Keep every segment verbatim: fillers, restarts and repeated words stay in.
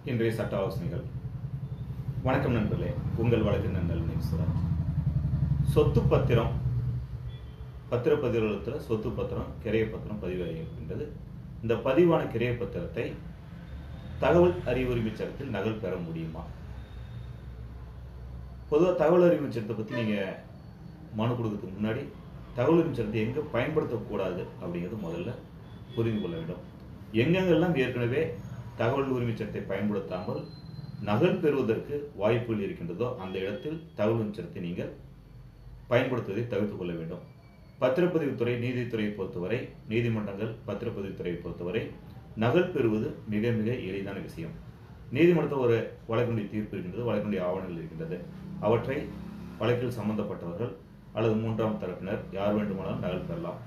இன்றைய சட்ட ஆலோசனைகள். வணக்கம் நண்பர்களே, உங்கள் வழக்கு நண்பர்கள் சார். சொத்து பத்திரம் பத்திரப்பதிவுலகத்தில் சொத்து பத்திரம் கிரைய பத்திரம் பதிவாகின்றது. இந்த பதிவான கிரைய பத்திரத்தை தகவல் அறிவுரிமை சட்டத்தில் நகல் பெற முடியுமா? பொதுவாக தகவல் அறிவுரிமை சட்டத்தை பற்றி நீங்கள் மனு கொடுக்கறதுக்கு முன்னாடி தகவல் அறிவுரிமை சட்டத்தை எங்கே பயன்படுத்தக்கூடாது அப்படிங்கிறது முதல்ல புரிந்து கொள்ள வேண்டும். எங்கெங்கெல்லாம் ஏற்கனவே தகவல் உரிமை சட்டத்தை பயன்படுத்தாமல் நகல் பெறுவதற்கு வாய்ப்புகள் இருக்கின்றதோ அந்த இடத்தில் தகவல் உரிமை சட்டத்தை நீங்கள் பயன்படுத்துவதை தவிர்த்துக் கொள்ள வேண்டும். பத்திரப்பதிவுத்துறை நீதித்துறையை பொறுத்தவரை, நீதிமன்றங்கள் பத்திரப்பதிவுத்துறையை பொறுத்தவரை நகல் பெறுவது மிக மிக எளிதான விஷயம். நீதிமன்றத்தில் ஒரு வழக்கினுடைய தீர்ப்பு இருக்கின்றது, வழக்கினுடைய ஆவணங்கள் இருக்கின்றது. அவற்றை வழக்கில் சம்பந்தப்பட்டவர்கள் அல்லது மூன்றாம் தரப்பினர் யார் வேண்டுமானாலும் நகல் பெறலாம்.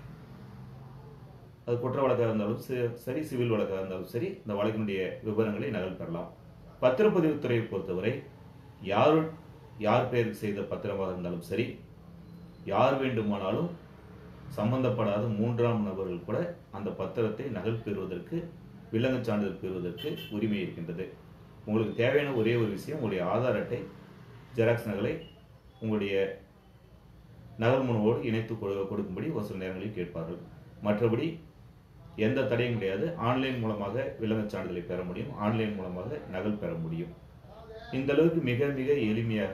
அது குற்ற வழக்காக இருந்தாலும் சரி, சிவில் வழக்காக இருந்தாலும் சரி, இந்த வழக்கினுடைய விவரங்களை நகல் பெறலாம். பத்திரப்பதிவுத்துறையை பொறுத்தவரை யார் யார் பெயருக்கு செய்த பத்திரமாக இருந்தாலும் சரி, யார் வேண்டுமானாலும் சம்பந்தப்படாத மூன்றாம் நபர்கள் கூட அந்த பத்திரத்தை நகல் பெறுவதற்கு, வில்லங்கச் சான்றிதழ் பெறுவதற்கு உரிமை இருக்கின்றது. உங்களுக்கு தேவையான ஒரே ஒரு விஷயம், உங்களுடைய ஆதார் அட்டை ஜெராக்ஸ் நகலை உங்களுடைய நகல் மனுவோடு இணைத்து கொடுக்கும்படி ஒரு சில நேரங்களில் கேட்பார்கள். மற்றபடி எந்த தடையும் கிடையாது. ஆன்லைன் மூலமாக வில்லங்கச் சான்றிதழை பெற முடியும், ஆன்லைன் மூலமாக நகல் பெற முடியும். இந்த அளவுக்கு மிக மிக எளிமையாக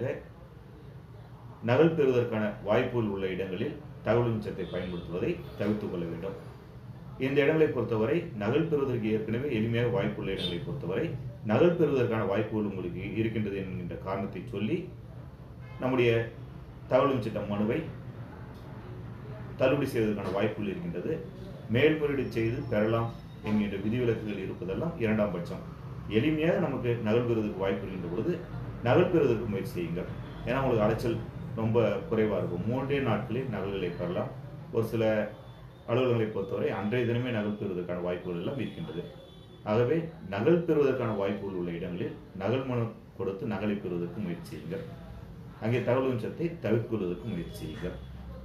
நகல் பெறுவதற்கான வாய்ப்புகள் உள்ள இடங்களில் தகவல் உரிமை சட்டத்தை பயன்படுத்துவதை தவிர்த்துக் கொள்ள வேண்டும். இந்த இடங்களை பொறுத்தவரை நகல் பெறுவதற்கு ஏற்கனவே எளிமையாக வாய்ப்புள்ள இடங்களை பொறுத்தவரை நகல் பெறுவதற்கான வாய்ப்புகள் உங்களுக்கு இருக்கின்றது என்கின்ற காரணத்தை சொல்லி நம்முடைய தகவல் உரிமை சட்ட மனுவை தள்ளுபடி செய்வதற்கான வாய்ப்புகள் இருக்கின்றது. மேல்முறையீடு செய்து பெறலாம் என்கின்ற விதிவிலக்குகள் இருப்பதெல்லாம் இரண்டாம் பட்சம். எளிமையாக நமக்கு நகல் பெறுவதற்கு வாய்ப்பு இருக்கின்ற பொழுது நகல் பெறுவதற்கு முயற்சி செய்யுங்கள். ஏன்னா உங்களுக்கு அலைச்சல் ரொம்ப குறைவாக இருக்கும். மூன்றே நாட்களில் நகல்களை பெறலாம். ஒரு சில அலுவலகங்களை பொறுத்தவரை அன்றைய தினமே நகல் பெறுவதற்கான வாய்ப்புகள் எல்லாம் இருக்கின்றது. ஆகவே நகல் பெறுவதற்கான வாய்ப்புகள் உள்ள இடங்களில் நகல் மனு கொடுத்து நகலை பெறுவதற்கு முயற்சி செய்யுங்கள். அங்கே தகவல் உரிமை சட்டத்தை தவிர்த்துக் முயற்சி செய்யுங்கள்.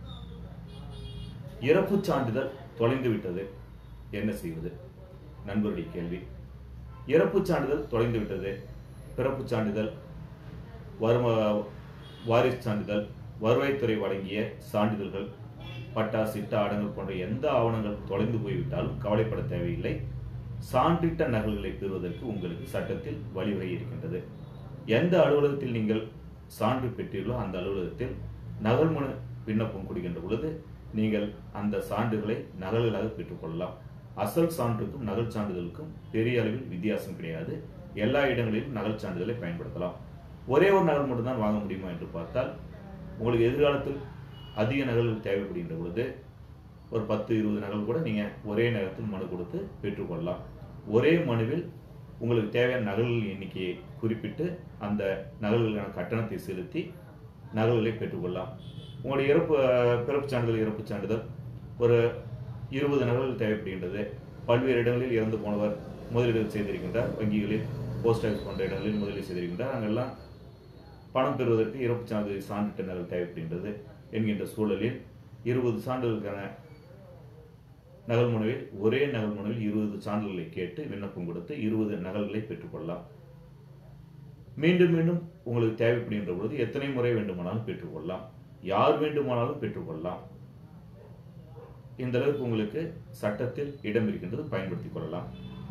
இறப்பு சான்றிதழ் தொலைந்து விட்டது, என்ன செய்வது? நண்பருடைய கேள்வி. இறப்பு சான்றிதழ் தொலைந்து விட்டது, பிறப்பு சான்றிதழ், வரும வாரிசு சான்றிதழ், வருவாய்த்துறை வழங்கிய சான்றிதழ்கள், பட்டா சிட்டா ஆடங்கள் போன்ற எந்த ஆவணங்கள் தொலைந்து போய்விட்டாலும் கவலைப்பட தேவையில்லை. சான்றிட்ட நகல்களை பெறுவதற்கு உங்களுக்கு சட்டத்தில் வழிவகை இருக்கின்றது. எந்த அலுவலகத்தில் நீங்கள் சான்று பெற்றீர்களோ அந்த அலுவலகத்தில் நகல் மனு விண்ணப்பம் கொடுக்கின்ற பொழுது நீங்கள் அந்த சான்றுகளை நகல்களாக பெற்றுக்கொள்ளலாம். அசல் சான்றுக்கும் நகல் சான்றிதழுக்கும் பெரிய அளவில் வித்தியாசம் கிடையாது. எல்லா இடங்களிலும் நகல் சான்றிதழை பயன்படுத்தலாம். ஒரே ஒரு நகல் மட்டும்தான் வாங்க முடியுமா என்று பார்த்தால், உங்களுக்கு எதிர்காலத்தில் அதிக நகல்கள் தேவைப்படுகின்ற பொழுது ஒரு பத்து இருபது நகல் கூட நீங்கள் ஒரே நேரத்தில் மனு கொடுத்து பெற்றுக்கொள்ளலாம். ஒரே மனுவில் உங்களுக்கு தேவையான நகல்கள் எண்ணிக்கையை குறிப்பிட்டு அந்த நகல்களுக்கான கட்டணத்தை செலுத்தி நகல்களை பெற்றுக்கொள்ளலாம். உங்களுடைய இறப்பு பிறப்பு சான்றிதழ், இறப்பு சான்றிதழ் ஒரு இருபது நகல்கள் தேவைப்படுகின்றது. பல்வேறு இடங்களில் இறந்து போனவர் முதலீடு செய்திருக்கின்றார், வங்கிகளில், போஸ்ட் ஆஃபீஸ் போன்ற இடங்களில் முதலீடு செய்திருக்கின்றார், அங்கெல்லாம் பணம் பெறுவதற்கு இறப்பு சான்றிதழ் சான்றிட்ட நகல் தேவைப்படுகின்றது என்கின்ற சூழலில் இருபது சான்றிதழ்கான நகல் மனுவில் ஒரே நகல் மனுவில் இருபது சான்றிதழ்களை கேட்டு விண்ணப்பம் கொடுத்து இருபது நகல்களை பெற்றுக்கொள்ளலாம். மீண்டும் மீண்டும் உங்களுக்கு தேவைப்படுகின்ற பொழுது எத்தனை முறை வேண்டுமானாலும் பெற்றுக்கொள்ளலாம், யார் வேண்டுமானாலும் பெற்றுக்கொள்ளலாம். இந்த அளவுக்கு உங்களுக்கு சட்டத்தில் இடம் இருக்கின்றது, பயன்படுத்திக் கொள்ளலாம்.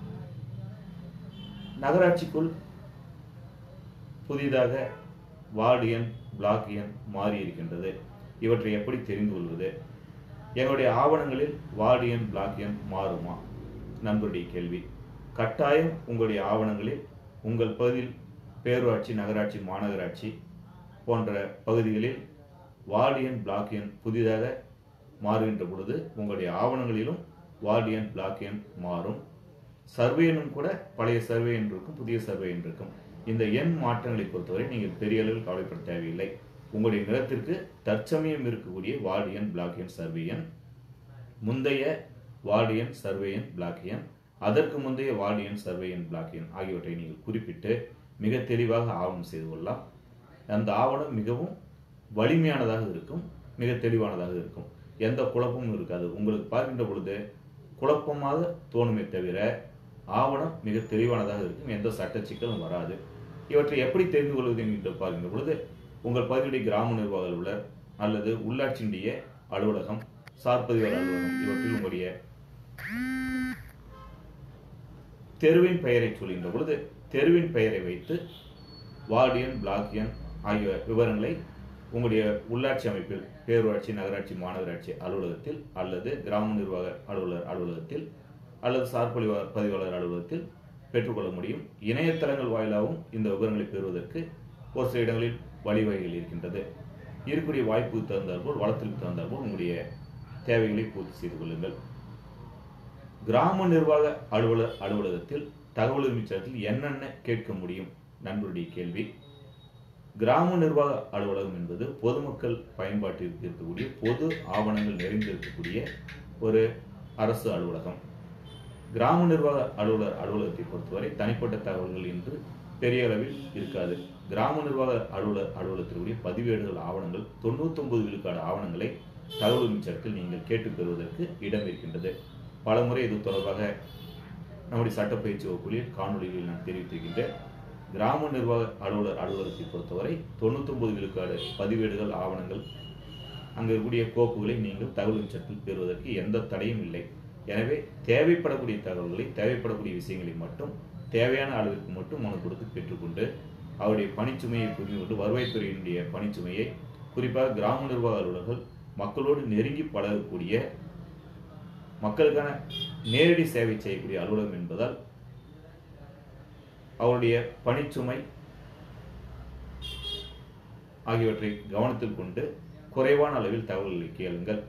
நகராட்சிக்குள் புதிதாக வார்டு எண், பிளாக் எண் மாறி இருக்கின்றது. இவற்றை எப்படி தெரிந்து கொள்வது? எங்களுடைய ஆவணங்களில் வார்டு எண், பிளாக் எண் மாறுமா? நண்பருடைய கேள்வி. கட்டாயம் உங்களுடைய ஆவணங்களில் உங்கள் பகுதியில் பேரூராட்சி, நகராட்சி, மாநகராட்சி போன்ற பகுதிகளில் வார்டு எண், பிளாக் எண் புதிதாக மாறுகின்ற பொழுது உங்களுடைய ஆவணங்களிலும் வார்டு எண், பிளாக் எண் மாறும். சர்வே எண்ணும் கூட பழைய சர்வே எண் இருக்கும், புதிய சர்வே எண் இருக்கும். இந்த எண் மாற்றங்களை பொறுத்தவரை நீங்கள் பெரிய அளவில் கவலைப்பட தேவையில்லை. உங்களுடைய நிலத்திற்கு தற்சமயம் இருக்கக்கூடிய வார்டு எண், பிளாக் எண், சர்வே எண், முந்தைய வார்டு எண், சர்வே எண், பிளாக் எண், அதற்கு முந்தைய வார்டு எண், சர்வே எண், பிளாக் எண் ஆகியவற்றை நீங்கள் குறிப்பிட்டு மிக தெளிவாக ஆவணம் செய்து கொள்ளலாம். அந்த ஆவணம் மிகவும் வலிமையானதாக இருக்கும், மிக தெளிவானதாக இருக்கும். எந்த குழப்பமும் இருக்காது. உங்களுக்கு பார்க்கின்ற பொழுது குழப்பமாக தோணுமே தவிர ஆவணம் மிக தெளிவானதாக இருக்கும், எந்த சட்ட சிக்கலும் வராது. இவற்றை எப்படி தெரிந்து கொள்வது என்று பார்க்கின்ற பொழுது உங்கள் பகுதியுடைய கிராம நிர்வாக அலுவலர் அல்லது உள்ளாட்சியினுடைய அலுவலகம், சார்பதிவாளர் அலுவலகம் இவற்றில் உங்களுடைய தெருவின் பெயரை சொல்கின்ற பொழுது தெருவின் பெயரை வைத்து வார்டு எண், பிளாக் எண் ஆகிய விவரங்களை உங்களுடைய உள்ளாட்சி அமைப்பில் பேரூராட்சி, நகராட்சி, மாநகராட்சி அலுவலகத்தில் அல்லது கிராம நிர்வாக அலுவலர் அலுவலகத்தில் அல்லது சார்பதிவாளர் பதிவாளர் அலுவலகத்தில் பெற்றுக்கொள்ள முடியும். இணையதளங்கள் வாயிலாகவும் இந்த விவரங்களை பெறுவதற்கு ஒரு சில இடங்களில் வழிவகைகள் இருக்கின்றது. இருக்கக்கூடிய வாய்ப்புக்கு தகுந்தாற்போல், வளத்திற்கு தகுந்தாற்போல் உங்களுடைய தேவைகளை பூர்த்தி செய்து கொள்ளுங்கள். கிராம நிர்வாக அலுவலர் அலுவலகத்தில் தகவல் உரிமை சட்டத்தில் என்னென்ன கேட்க முடியும் நண்பருடைய கேள்வி. கிராம நிர்வாக அலுவலகம் என்பது பொதுமக்கள் பயன்பாட்டிற்கு இருக்கக்கூடிய பொது ஆவணங்கள் நிறைந்திருக்கக்கூடிய ஒரு அரசு அலுவலகம். கிராம நிர்வாக அலுவலர் அலுவலகத்தை பொறுத்தவரை தனிப்பட்ட தகவல்கள் என்று பெரிய அளவில் இருக்காது. கிராம நிர்வாக அலுவலர் அலுவலகத்திற்குரிய பதிவேடுகள் ஆவணங்கள் தொண்ணூத்தி ஒன்பது விழுக்காடு ஆவணங்களை தகவல் உரிமை சட்டத்தில் நீங்கள் கேட்டு பெறுவதற்கு இடம் இருக்கின்றது. பலமுறை இது தொடர்பாக நம்முடைய சட்டப்பயிற்சி வகுப்புகளில் காணொலிகளில் நான் தெரிவித்திருக்கின்றேன். கிராம நிர்வாக அலுவலர் அலுவலகத்தை பொறுத்தவரை தொண்ணூத்தி ஒன்பது விழுக்காடு பதிவேடுகள் ஆவணங்கள் அங்கு இருக்கக்கூடிய கோப்புகளை நீங்கள் தகவல் சட்டத்தில் பெறுவதற்கு எந்த தடையும் இல்லை. எனவே தேவைப்படக்கூடிய தகவல்களை, தேவைப்படக்கூடிய விஷயங்களை மட்டும் தேவையான அளவிற்கு மட்டும் மனு கொடுத்து பெற்றுக்கொண்டு அவருடைய பணிச்சுமையை புரிந்து கொண்டு வருவாய்த்துறையினுடைய பணிச்சுமையை, குறிப்பாக கிராம நிர்வாக அலுவலர்கள் மக்களோடு நெருங்கி பழகக்கூடிய, மக்களுக்கான நேரடி சேவை செய்யக்கூடிய அலுவலகம் என்பதால் அவருடைய பணிச்சுமை ஆகியவற்றை கவனத்தில் கொண்டு குறைவான அளவில் தகவல்களை கேளுங்கள்.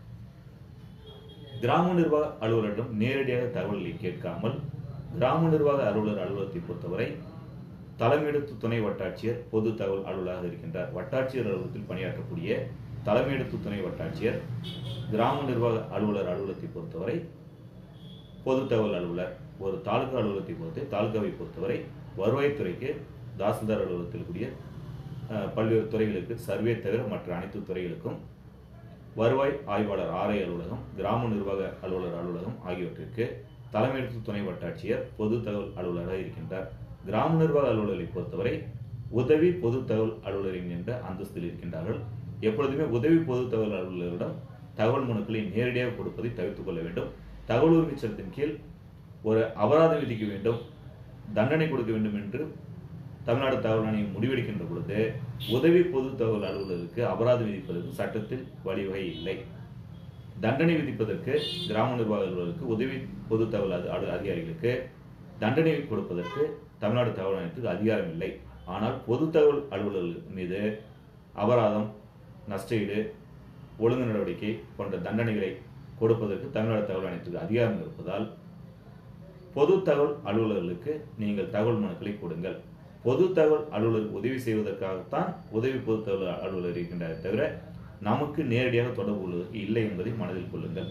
கிராம நிர்வாக அலுவலரிடம் நேரடியாக தகவல்களை கேட்காமல் கிராம நிர்வாக அலுவலர் அலுவலகத்தை பொறுத்தவரை தலைமையிடத்து துணை வட்டாட்சியர் பொது தகவல் அலுவலராக இருக்கின்றார். வட்டாட்சியர் அலுவலகத்தில் பணியாற்றக்கூடிய தலைமையிடத்து துணை வட்டாட்சியர் கிராம நிர்வாக அலுவலர் அலுவலகத்தை பொறுத்தவரை பொது தகவல் அலுவலர். ஒரு தாலுகா அலுவலகத்தை பொறுத்து தாலுகாவை பொறுத்தவரை வருவாய்த்துறைக்கு தாசில்தார் அலுவலகத்தில் கூடிய பல்வேறு துறைகளுக்கு சர்வே தவிர மற்ற அனைத்து துறைகளுக்கும் வருவாய் ஆய்வாளர் ஆர்ஐ அலுவலகம், கிராம நிர்வாக அலுவலர் அலுவலகம் ஆகியவற்றிற்கு தலைமையிடத்து துணை வட்டாட்சியர் பொது தகவல் அலுவலராக இருக்கின்றார். கிராம நிர்வாக அலுவலரை பொறுத்தவரை உதவி பொது தகவல் அலுவலரின் என்ற அந்தஸ்தில் இருக்கின்றார்கள். எப்பொழுதுமே உதவி பொது தகவல் அலுவலரிடம் தகவல் மனுக்களை நேரடியாக கொடுப்பதை தவிர்த்துக் கொள்ள வேண்டும். தகவல் உரிமை சட்டத்தின் கீழ் ஒரு அபராதம் விதிக்க வேண்டும், தண்டனை கொடுக்க வேண்டும் என்று தமிழ்நாடு தகவல் ஆணையம் முடிவெடுக்கின்ற பொழுது உதவி பொது தகவல் அலுவலருக்கு அபராதம் விதிப்பதற்கு சட்டத்தில் வழிவகை இல்லை. தண்டனை விதிப்பதற்கு கிராம நிர்வாக அலுவலருக்கு, உதவி பொது தகவல் அதிகாரிகளுக்கு தண்டனை கொடுப்பதற்கு தமிழ்நாடு தகவல் ஆணையத்துக்கு அதிகாரம் இல்லை. ஆனால் பொது தகவல் அலுவலர்கள் மீது அபராதம், நஷ்டஈடு, ஒழுங்கு நடவடிக்கை போன்ற தண்டனைகளை கொடுப்பதற்கு தமிழ்நாடு தகவல் ஆணையத்துக்கு அதிகாரம் இருப்பதால் பொது தகவல் அலுவலர்களுக்கு நீங்கள் தகவல் மனுக்களை கொடுங்கள். பொது தகவல் அலுவலர் உதவி செய்வதற்காகத்தான் உதவி பொது தகவல் அலுவலர் இருக்கின்றதை தவிர நமக்கு நேரடியாக தொடர்பு கொள்வதற்கு இல்லை என்பதை மனதில் கொள்ளுங்கள்.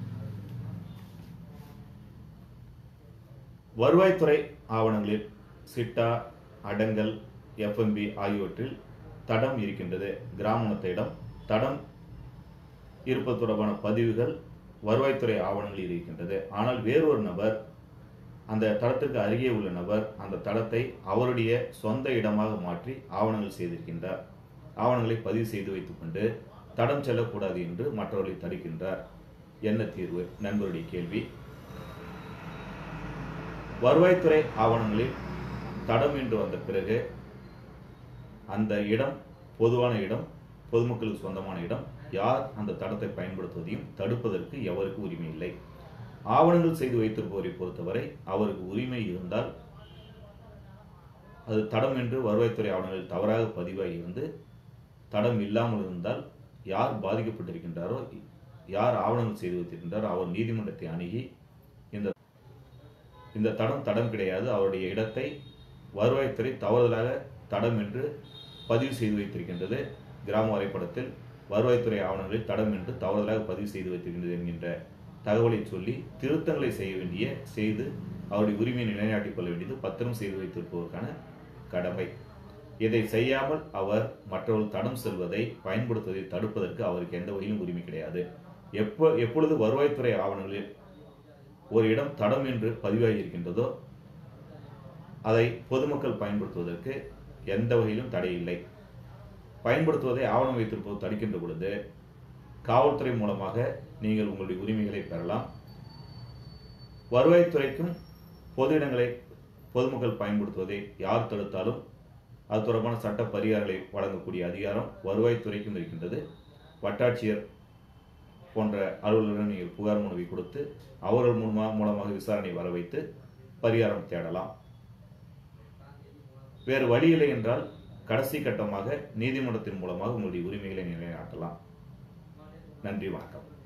வருவாய்த்துறை ஆவணங்களில் சிட்டா, அடங்கல், எஃப்எம்பி ஆகியவற்றில் தடம் இருக்கின்றது. கிராம இடம் தடம் இருப்பது தொடர்பான பதிவுகள் வருவாய்த்துறை ஆவணங்களில் இருக்கின்றது. ஆனால் வேறொரு நபர், அந்த தடத்திற்கு அருகே உள்ள நபர் அந்த தடத்தை அவருடைய சொந்த இடமாக மாற்றி ஆவணங்கள் செய்திருக்கின்றார். ஆவணங்களை பதிவு செய்து வைத்துக் கொண்டு தடம் செல்லக்கூடாது என்று மற்றவர்களை தடுக்கின்றார். என்ன தீர்வு நண்பருடைய கேள்வி. வருவாய்த்துறை ஆவணங்களில் தடம் என்று வந்த பிறகு அந்த இடம் பொதுவான இடம், பொதுமக்களுக்கு சொந்தமான இடம், யார் அந்த தடத்தை பயன்படுத்துவதையும் தடுப்பதற்கு எவருக்கு உரிமை இல்லை. ஆவணங்கள் செய்து வைத்திருப்பவரை பொறுத்தவரை அவருக்கு உரிமை இருந்தால் அது தடம் என்று வருவாய்த்துறை ஆவணங்களில் தவறாக பதிவாகி இருந்து தடம் இல்லாமல் இருந்தால் யார் பாதிக்கப்பட்டிருக்கின்றாரோ, யார் ஆவணங்கள் செய்து வைத்திருக்கின்றாரோ அவர் நீதிமன்றத்தை அணுகி இந்த இந்த தடம் தடம் கிடையாது, அவருடைய இடத்தை வருவாய்த்துறை தவறுதலாக தடம் என்று பதிவு செய்து வைத்திருக்கின்றது, கிராம வரைபடத்தில் வருவாய்த்துறை ஆவணங்களில் தடம் என்று தவறுதலாக பதிவு செய்து வைத்திருக்கின்றது என்கின்ற தகவலை சொல்லி திருத்தங்களை செய்ய வேண்டிய செய்து அவருடைய உரிமையை நிலைநாட்டிக் கொள்ள வேண்டியது பத்திரம் செய்து வைத்திருப்பதற்கான கடமை. இதை செய்யாமல் அவர் மற்றவர்கள் தடம் செல்வதை பயன்படுத்துவதை தடுப்பதற்கு அவருக்கு எந்த வகையிலும் உரிமை கிடையாது. எப்போ எப்பொழுது வருவாய்த்துறை ஆவணங்களில் ஒரு இடம் தடம் என்று பதிவாகி இருக்கின்றதோ அதை பொதுமக்கள் பயன்படுத்துவதற்கு எந்த வகையிலும் தடை இல்லை. பயன்படுத்துவதை ஆவணம் வைத்திருப்பது தடுக்கின்ற பொழுது காவல்துறை மூலமாக நீங்கள் உங்களுடைய உரிமைகளை பெறலாம். வருவாய்த்துறைக்கும் பொது இடங்களை பொதுமக்கள் பயன்படுத்துவதை யார் தடுத்தாலும் அது தொடர்பான சட்ட பரிகாரங்களை வழங்கக்கூடிய அதிகாரம் வருவாய்த்துறைக்கும் இருக்கின்றது. வட்டாட்சியர் போன்ற அலுவலர்கள் நீங்கள் புகார் மனுவை கொடுத்து அவர்கள் மூலமாக மூலமாக விசாரணை வர வைத்து பரிகாரம் தேடலாம். வேறு வழி இல்லை என்றால் கடைசி கட்டமாக நீதிமன்றத்தின் மூலமாக உங்களுடைய உரிமைகளை நிலைநாட்டலாம். நன்றி, வணக்கம்.